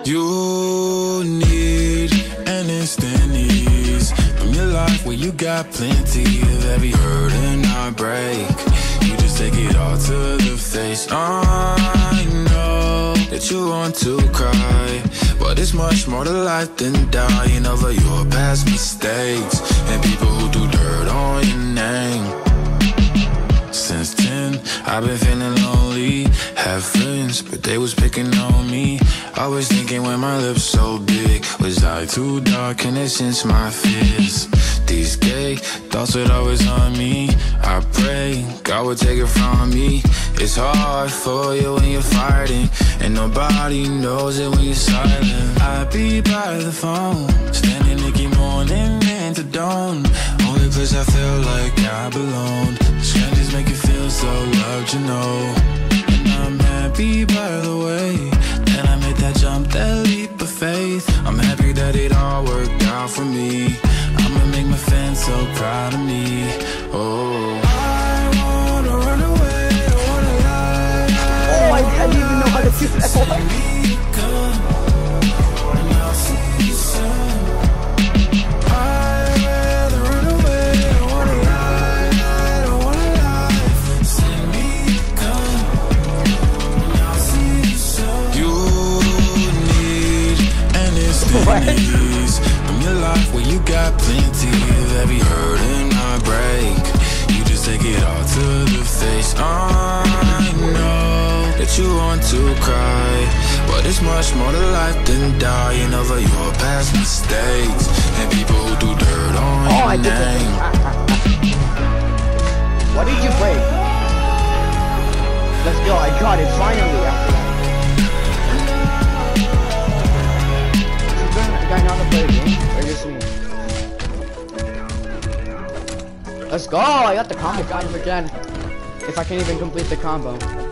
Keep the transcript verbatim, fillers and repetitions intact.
You need an instant ease from your life where you got plenty of every hurt and heartbreak. You just take it all to the face. I know that you want to cry, but it's much more to life than dying over your past mistakes and people who do dirt on your name. Since ten, I've been feeling lonely. Have friends, but they was picking on me. Always thinking when my lips so big, was I too dark and it since my fears? These gay thoughts would always on me. I pray God would take it from me. It's hard for you when you're fighting, and nobody knows it when you're silent. I be by the phone, standing Nicky morning into dawn. Only place I feel like I belong. Strangers make you feel so loved, you know. And I'm happy by the way that I made that jump, that leap of faith. I'm happy that it all worked out for me. I'ma make my fans so proud of me. Oh, I wanna run away, I wanna lie. Oh, I didn't even know how to do that. From your life where you got plenty of every hurt and heartbreak. You just take it all to the face. I know that you want to cry, but it's much more to life than dying over your past mistakes and people who do dirt on oh, your I name. What did you break? Let's go, I got it finally after that. I know how to play a game, or just me? Let's go! I got the combo. Got him again. If I can't even complete the combo.